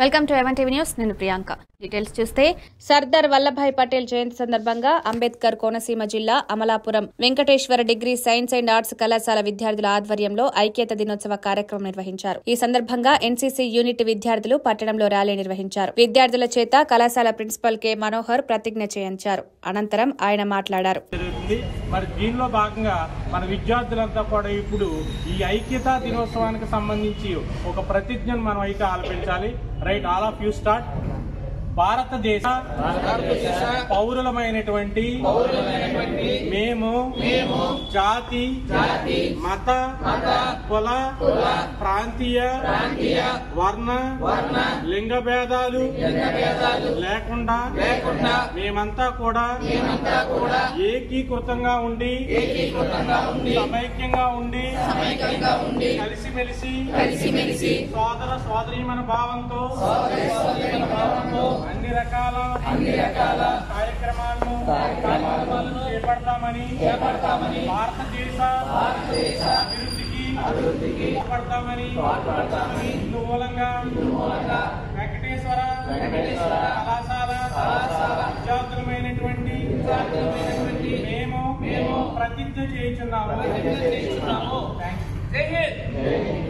Welcome to even TV news. నేను Priyanka. Details చూస్తే సర్దార్ వల్లభాయ్ పటేల్ జయంతి సందర్భంగా అంబేద్కర్ కోనసీమ జిల్లా Amalapuram Venkateswara degree science and arts కళాశాల విద్యార్థుల ఆధ్వర్యంలో ఐక్యత దినోత్సవ కార్యక్రమం నిర్వహించారు. ఈ సందర్భంగా ఎన్సీసీ యూనిట్ విద్యార్థులు పట్టణంలో ర్యాలీ నిర్వహించారు. విద్యార్థుల చేత కళాశాల ప్రిన్సిపల్ కె మనోహర్ ప్రతిజ్ఞ చేయించారు. అనంతరం ఆయన మాట్లాడారు. మరి దీనిలో భాగంగా మన విద్యార్థులంతా కూడా ఇప్పుడు ఈ ఐక్యతా దినోత్సవానికి సంబంధించి ఒక ప్రతిజ్ఞను మనం అయితే ఆలపించాలి. Right, all of you start. భారతదేశ పౌరులమైనటువంటి మేము జాతి మత కుల ప్రాంతీయ వర్ణ లింగ భేదాలు లేకుండా మేమంతా కూడా ఏకీకృతంగా ఉండి సమైక్యంగా ఉండి కలిసిమెలిసి సోదర సోదరీమణ భావంతో అన్ని రకాల కార్యక్రమాలను చేపడతామని భారతదేశ అభివృద్ధికి పడతామని మూలంగా వెంకటేశ్వర కళాశాల విద్యార్థులమైనటువంటి మేము ప్రతిజ్ఞ చేయించున్నాము.